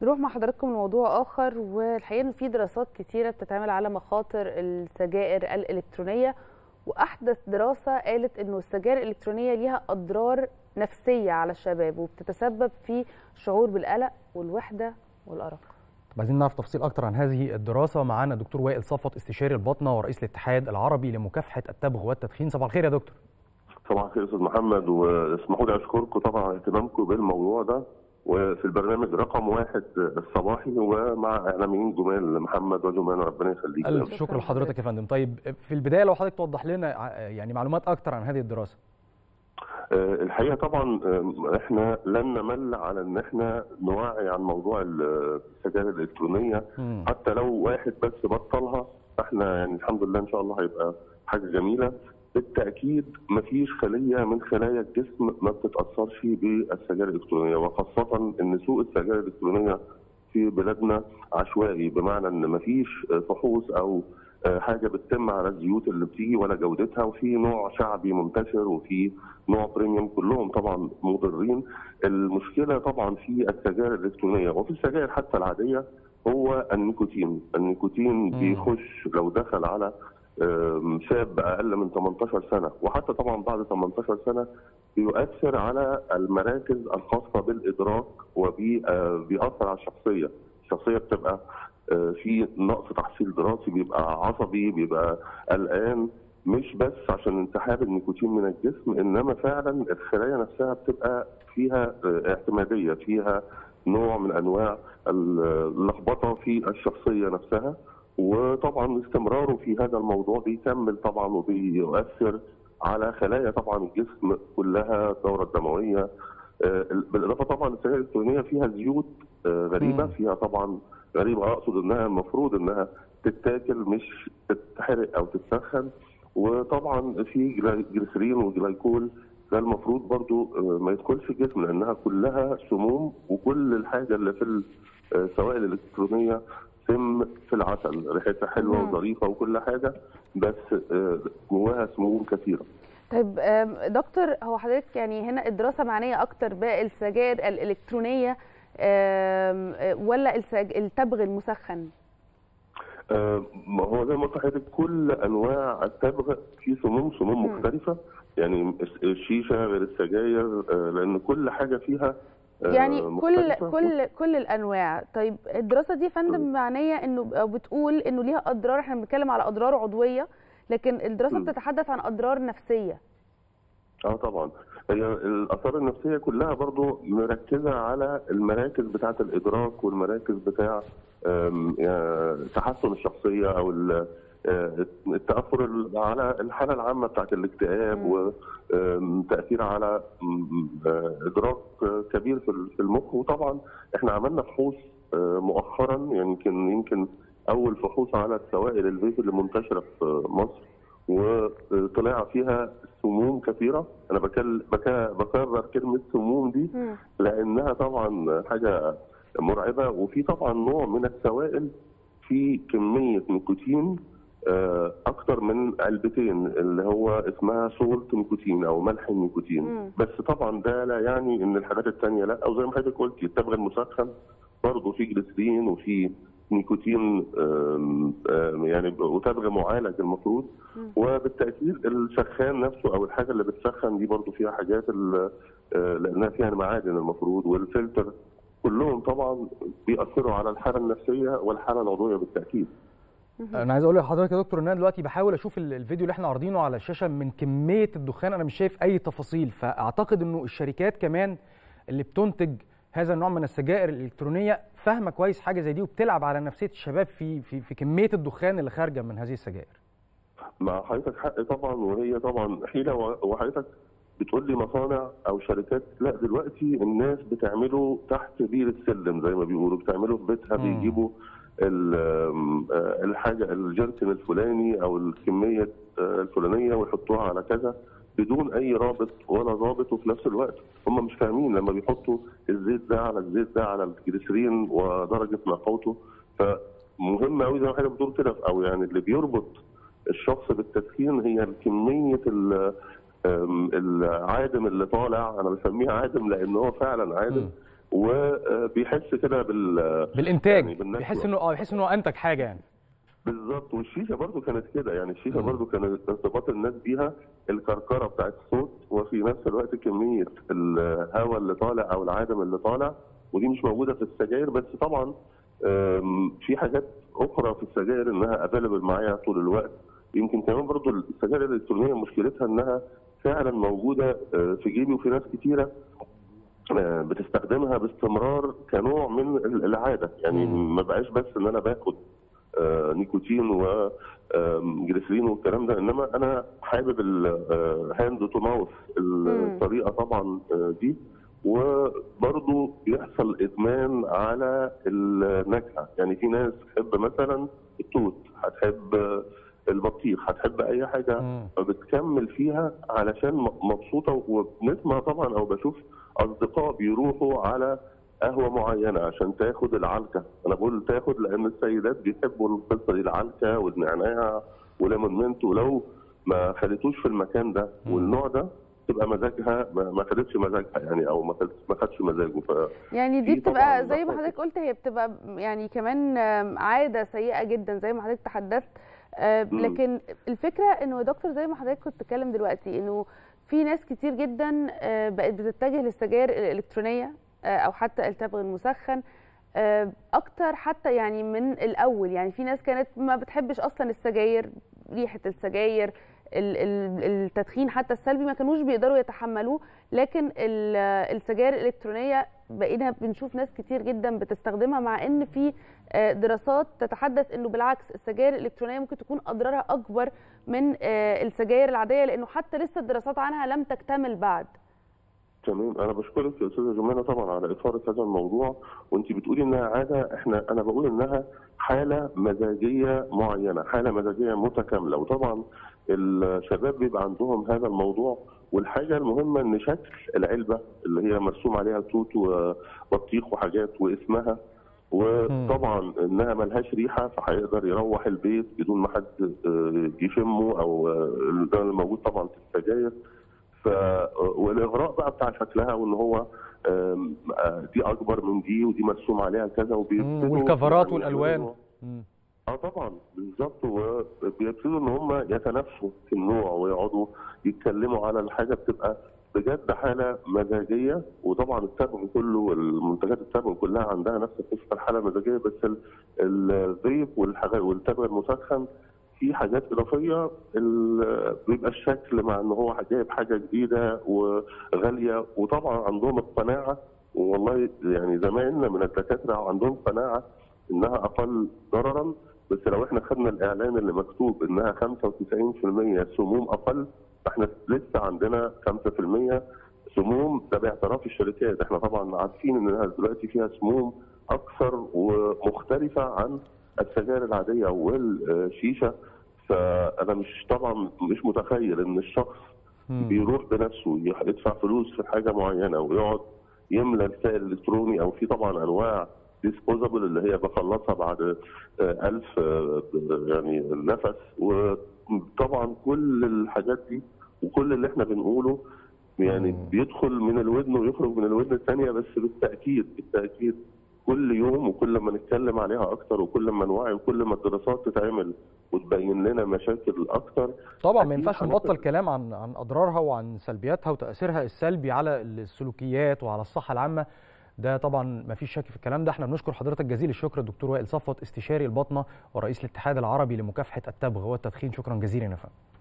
نروح مع حضراتكم لموضوع آخر، والحقيقة إن في دراسات كتيرة بتتعمل على مخاطر السجائر الإلكترونية، وأحدث دراسة قالت إنه السجائر الإلكترونية ليها أضرار نفسية على الشباب، وبتتسبب في شعور بالقلق والوحدة والأرق. طب عايزين نعرف تفاصيل أكتر عن هذه الدراسة. معانا دكتور وائل صفوت، استشاري الباطنة ورئيس الاتحاد العربي لمكافحة التبغ والتدخين. صباح الخير يا دكتور. صباح الخير يا استاذ محمد، واسمحوا لي اشكركم طبعا على اهتمامكم بالموضوع ده، وفي البرنامج رقم 1 الصباحي ومع اعلاميين جمال محمد وجمال، ربنا يخليك. الف شكر لحضرتك يا فندم. طيب في البدايه لو حضرتك توضح لنا يعني معلومات اكتر عن هذه الدراسه. الحقيقه طبعا احنا لن نمل على ان احنا نوعي عن موضوع السجائر الالكترونيه، حتى لو واحد بس بطلها احنا يعني الحمد لله ان شاء الله هيبقى حاجه جميله. بالتاكيد مفيش خليه من خلايا الجسم ما بتتاثرش بالسجائر الالكترونيه، وخاصه ان سوق السجائر الالكترونيه في بلادنا عشوائي، بمعنى ان مفيش فحوص او حاجه بتتم على الزيوت اللي بتيجي ولا جودتها، وفي نوع شعبي منتشر وفي نوع بريميوم، كلهم طبعا مضرين. المشكله طبعا في السجائر الالكترونيه وفي السجائر حتى العاديه هو النيكوتين. النيكوتين بيخش لو دخل على شاب اقل من 18 سنه، وحتى طبعا بعد 18 سنه بيؤثر على المراكز الخاصه بالادراك، وبيأثر على الشخصيه. الشخصيه بتبقى في نقص تحصيل دراسي، بيبقى عصبي، بيبقى قلقان، مش بس عشان انسحاب النيكوتين من الجسم، انما فعلا الخلايا نفسها بتبقى فيها اعتماديه، فيها نوع من انواع اللخبطه في الشخصيه نفسها. وطبعا استمراره في هذا الموضوع بيكمل طبعا وبيؤثر على خلايا طبعا الجسم كلها، الدوره الدمويه. بالاضافه طبعا السجائر الالكترونيه فيها زيوت غريبه، فيها طبعا غريبه، اقصد انها المفروض انها تتاكل مش تتحرق او تتسخن. وطبعا في جليسرين وجلايكول، ده المفروض برضو ما يدخلش الجسم لانها كلها سموم، وكل الحاجه اللي في السوائل الالكترونيه سم في العسل، ريحتها حلوه وظريفه وكل حاجه، بس جواها سموم كثيره. طيب دكتور، هو حضرتك يعني هنا الدراسه معنيه اكتر بالسجائر الالكترونيه ولا التبغ المسخن؟ هو زي ما قلت لحضرتك كل انواع التبغ في سموم مختلفه، يعني الشيشه غير السجاير، لان كل حاجه فيها يعني كل الانواع. طيب الدراسه دي يا فندم معنيه انه بتقول انه ليها اضرار، احنا بنتكلم على اضرار عضويه، لكن الدراسه بتتحدث عن اضرار نفسيه. طبعا هي الاثار النفسيه كلها برضو مركزه على المراكز بتاعه الادراك والمراكز بتاع تحسن الشخصيه او التاثر على الحاله العامه بتاعه الاكتئاب، وتاثير على ادراك كبير في المخ. وطبعا احنا عملنا فحوص مؤخرا، يعني يمكن اول فحوص على السوائل الفيب اللي منتشره في مصر، وطلع فيها سموم كثيره. انا بكرر كلمه سموم دي لانها طبعا حاجه مرعبه. وفي طبعا نوع من السوائل في كميه نيكوتين اكتر من علبتين، اللي هو اسمها سولت نيكوتين او ملح النيكوتين. بس طبعا ده لا يعني ان الحاجات الثانيه لا، او زي ما حضرتك قلت التبغ المسخن برضه في جليسرين وفي نيكوتين يعني وتبغ معالج المفروض. وبالتاكيد السخان نفسه او الحاجه اللي بتسخن دي برضه فيها حاجات لانها فيها المعادن المفروض، والفلتر، كلهم طبعا بيأثروا على الحاله النفسيه والحاله العضويه بالتاكيد. انا عايز اقول لحضرتك يا دكتور ان انا دلوقتي بحاول اشوف الفيديو اللي احنا عارضينه على الشاشه، من كميه الدخان انا مش شايف اي تفاصيل. فاعتقد انه الشركات كمان اللي بتنتج هذا النوع من السجائر الالكترونيه فاهمه كويس حاجه زي دي، وبتلعب على نفسيه الشباب في كميه الدخان اللي خارجه من هذه السجائر. مع حضرتك حق طبعا، وهي طبعا حيله. وحضرتك بتقول لي مصانع او شركات، لا دلوقتي الناس بتعمله تحت بير السلم زي ما بيقولوا، بتعمله في بيتها، بيجيبوا الحاجه الجركن الفلاني او الكميه الفلانيه ويحطوها على كذا بدون اي رابط ولا ضابط. وفي نفس الوقت هم مش فاهمين لما بيحطوا الزيت ده على الزيت ده على الجليسرين ودرجه نقاوته. فمهم قوي زي ما حضرتك بتقول كده، او يعني اللي بيربط الشخص بالتدخين هي كميه العادم اللي طالع. انا بسميه عادم لان هو فعلا عادم وبيحس كده بالانتاج، يعني بيحس انه انتج حاجه يعني. بالظبط. والشيشه برضو كانت كده، يعني الشيشه برضو كانت ارتباط الناس بيها الكركره بتاعت الصوت، وفي نفس الوقت كميه الهواء اللي طالع او العادم اللي طالع، ودي مش موجوده في السجاير. بس طبعا في حاجات اخرى في السجاير انها افيلبل معايا طول الوقت. يمكن كمان برضو السجاير الالكترونيه مشكلتها انها فعلا موجوده في جيبي، وفي ناس كتيره بتستخدمها باستمرار كنوع من العاده. يعني ما بقاش بس ان انا باخد نيكوتين وجليسرين والكلام ده، انما انا حابب الهاند تو ماوث الطريقه طبعا دي. وبرضه بيحصل ادمان على النكهه، يعني في ناس تحب مثلا التوت، هتحب البطيخ، هتحب اي حاجه فبتكمل فيها علشان مبسوطه. وبنسمع طبعا او بشوف اصدقاء بيروحوا على قهوه معينه عشان تاخد العلكه. انا بقول تاخد لان السيدات بيحبوا القصه دي، العلكه والنعناع وليمون منت، ولو ما خدتوش في المكان ده والنوع ده تبقى مزاجها ما خدتش مزاجها يعني، او ما خدش مزاجه. يعني دي بتبقى زي ما حضرتك قلت، هي بتبقى يعني كمان عاده سيئه جدا زي ما حضرتك تحدثت. لكن الفكره انه يا دكتور زي ما حضرتك كنت بتتكلم دلوقتي، انه في ناس كتير جدا بقت بتتجه للسجاير الالكترونيه او حتى التبغ المسخن اكتر حتى يعني من الاول. يعني في ناس كانت ما بتحبش اصلا السجاير، ريحه السجاير، التدخين حتى السلبي ما كانوش بيقدروا يتحملوه. لكن السجاير الالكترونيه بقينا بنشوف ناس كتير جدا بتستخدمها، مع ان في دراسات تتحدث انه بالعكس السجاير الالكترونيه ممكن تكون اضرارها اكبر من السجاير العاديه، لانه حتى لسه الدراسات عنها لم تكتمل بعد. تمام. انا بشكرك يا استاذه جمانه طبعا على اثاره هذا الموضوع. وانت بتقولي انها عاده، انا بقول انها حاله مزاجيه معينه، حاله مزاجيه متكامله. وطبعا الشباب بيبقى عندهم هذا الموضوع. والحاجه المهمه ان شكل العلبه اللي هي مرسوم عليها توت وبطيخ وحاجات واسمها، وطبعا انها ملهاش ريحه، فهيقدر يروح البيت بدون ما حد يشمه، او ده الموجود طبعا في السجاير. والاغراء بقى بتاع شكلها، وان هو دي اكبر من دي ودي مرسوم عليها كذا، والكفرات والالوان. طبعا بالظبط. وبيبتدوا ان هم يتنافسوا في النوع ويقعدوا يتكلموا على الحاجه، بتبقى بجد حاله مزاجيه. وطبعا التبغ كله والمنتجات التبغ كلها عندها نفس قصه الحاله المزاجيه، بس الفيب والتبغ المسخن في حاجات اضافيه. بيبقى الشكل مع ان هو جايب حاجه جديده وغاليه، وطبعا عندهم القناعه. والله يعني زمايلنا من الدكاتره عندهم قناعه انها اقل ضررا. بس لو احنا خدنا الاعلان اللي مكتوب انها 95% سموم اقل، فاحنا لسه عندنا 5% سموم. ده باعتراف الشركات. احنا طبعا عارفين انها دلوقتي فيها سموم اكثر ومختلفه عن السجاير العاديه والشيشه. فانا مش متخيل ان الشخص بيروح بنفسه يدفع فلوس في حاجه معينه ويقعد يملى السائل الالكتروني، او في طبعا انواع ديسبوزابل اللي هي بخلصها بعد 1000 يعني نفس. وطبعا كل الحاجات دي وكل اللي احنا بنقوله يعني بيدخل من الودن ويخرج من الودن الثانيه. بس بالتاكيد كل يوم، وكل ما نتكلم عليها اكتر، وكل ما نوعي، وكل ما الدراسات تتعمل وتبين لنا مشاكل اكتر. طبعا ما ينفعش نبطل كلام عن اضرارها وعن سلبياتها وتاثيرها السلبي على السلوكيات وعلى الصحه العامه. ده طبعا ما فيش شك في الكلام ده. احنا بنشكر حضرتك جزيل الشكر الدكتور وائل صفوت، استشاري الباطنه ورئيس الاتحاد العربي لمكافحه التبغ والتدخين. شكرا جزيلا يا فندم.